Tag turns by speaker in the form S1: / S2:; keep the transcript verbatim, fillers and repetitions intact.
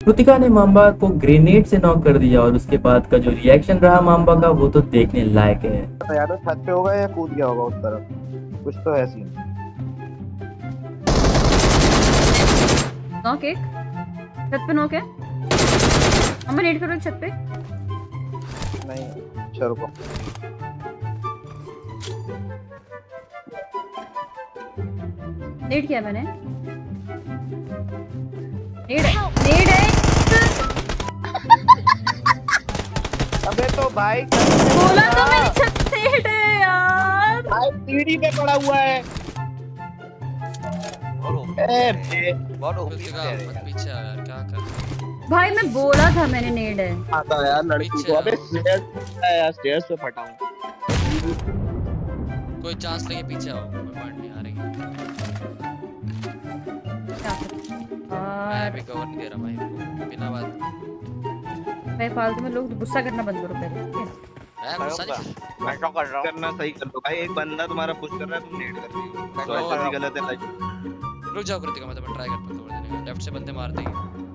S1: कृतिका ने मांबा को ग्रेनेड से नॉक कर दिया और उसके बाद का जो रिएक्शन रहा मांबा का वो तो देखने लायक है।
S2: तो या तो छत पे होगा या कूद गया होगा उस तरफ, कुछ तो है सीन।
S3: नॉक एक छत पे नॉक है। हमें नेट करो छत पे।
S2: नहीं अच्छा रुको।
S3: नेट किया मैंने। नेट है नेट है।
S2: अबे तो भाई
S3: बोला तो मैंने छत पे नेट है यार।
S2: भाई सीढ़ी पे पड़ा हुआ है। ए बे
S4: बहुत मत पीछे आ यार, क्या कर।
S3: भाई मैं बोला था मैंने नेट है।
S2: आता यार लड़की को। अबे स्टेयर्स पे यार, स्टेयर्स पे फटा हूं।
S4: कोई चांस लेके पीछे आओ, कोई पॉइंट नहीं आ रही। मैं भी कवर नहीं दे रहा भाई बिना बात।
S3: भाई फालतू में लोग गुस्सा करना बंद करो पहले।
S4: मैं गुस्सा नहीं
S2: मैं क्या कर रहा हूं? करना सही कर लो भाई। एक बंदा तुम्हारा पुश कर रहा है, तुम नेट कर रही हो। तो ऐसा भी गलत है।
S4: रुक जाओ कृतिका, मैं तो ट्राई करता हूं कवर देने का। लेफ्ट से बंदे मारते हैं।